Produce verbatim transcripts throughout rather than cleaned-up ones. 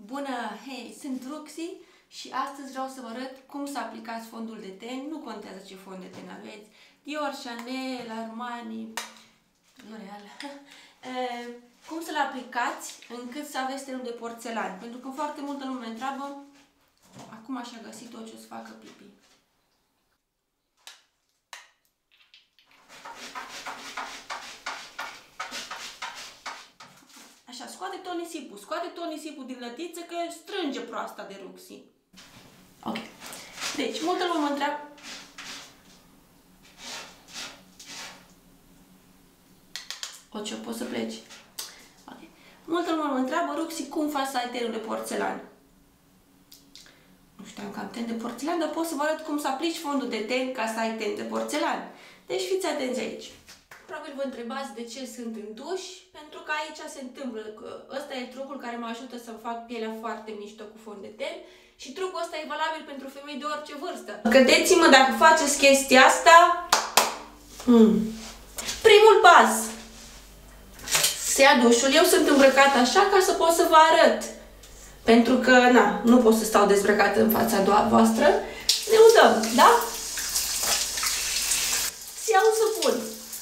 Bună! Hei, sunt Roxy și astăzi vreau să vă arăt cum să aplicați fondul de ten. Nu contează ce fond de ten aveți. Dior, Chanel, Armani, L'Oreal. Cum să-l aplicați încât să aveți tenul de porțelan. Pentru că foarte multă lume întreabă acum și-a găsit-o ce o să facă pipi. Așa, scoate tot nisipul, scoate tot nisipul din lădiță că strânge proasta de Roxy. Ok. Deci, multă lume mă întreabă... O, ce, poți să pleci? Ok. Multă lume mă întreabă, Roxy, cum faci să ai tenul de porțelan? Nu știam că am ten de porțelan, dar pot să vă arăt cum să aplici fondul de ten ca să ai ten de porțelan. Deci fiți atenți aici. Probabil vă întrebați de ce sunt în duș, pentru că aici se întâmplă că ăsta e trucul care mă ajută să fac pielea foarte mișto cu fond de ten și trucul ăsta e valabil pentru femei de orice vârstă. Credeți-mă, dacă faceți chestia asta, mm. primul pas, se ia dușul, eu sunt îmbrăcată așa ca să pot să vă arăt, pentru că, na, nu pot să stau dezbrăcată în fața voastră, ne udăm, da? Se ia un săpun.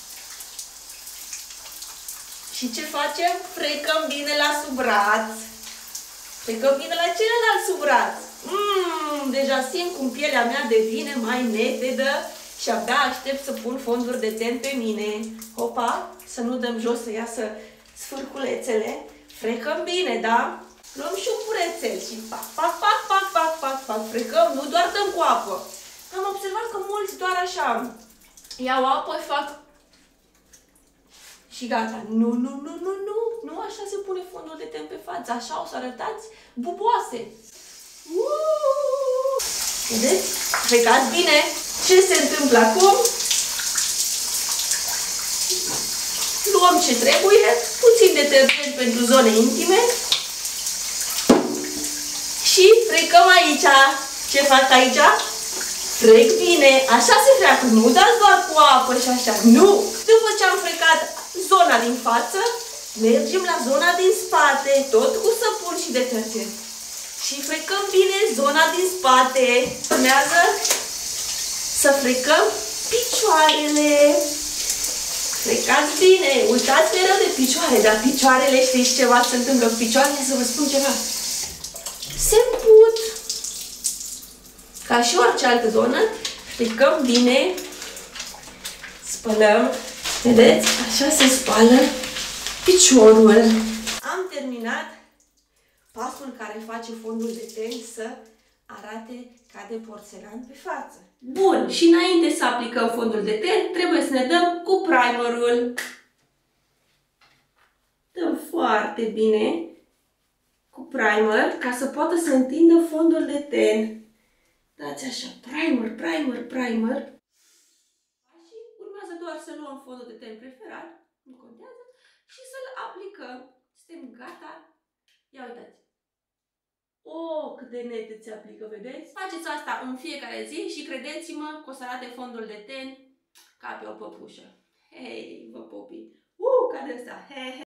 Și ce facem? Frecăm bine la sub braț. Frecăm bine la celălalt sub braț. Mmm, deja simt cum pielea mea devine mai netedă și abia aștept să pun fonduri de ten pe mine. Hopa, să nu dăm jos să iasă sfârculețele. Frecăm bine, da? Luăm și un purețel și pac, pac, pac, pac, pac, pac, pac. Frecăm, nu doar dăm cu apă. Am observat că mulți doar așa iau apă, fac și gata. Nu, nu, nu, nu, nu. Nu așa se pune fondul de ten pe față. Așa o să arătați buboase. Uuuu! Vedeți? Frecați bine. Ce se întâmplă acum? Luăm ce trebuie. Puțin detergent pentru zone intime. Și frecăm aici. Ce fac aici? Frec bine. Așa se freacă. Nu dați doar cu apă și așa. Nu! După ce am frecat zona din față, mergem la zona din spate, tot cu săpun și detergent. Și frecăm bine zona din spate. Urmează să frecăm picioarele. Frecați bine, uitați mereu de picioare, dar picioarele, știți ceva se întâmplă cu picioarele? Să vă spun ceva. Se împut. Ca și orice altă zonă, frecăm bine, spălăm. Vedeți? Așa se spală piciorul. Am terminat pasul care face fondul de ten să arate ca de porțelan pe față. Bun, și înainte să aplicăm fondul de ten, trebuie să ne dăm cu primerul. Dăm foarte bine cu primer ca să poată să întindă fondul de ten. Dați așa, primer, primer, primer. Doar să luăm fondul de ten preferat, nu contează, și să-l aplicăm. Suntem gata. Ia uitați. O, cât de net se aplică, vedeți? Faceți asta în fiecare zi și credeți-mă că o să arate fondul de ten ca pe o păpușă. Hei, vă popi! Uh, ca de asta! He, he.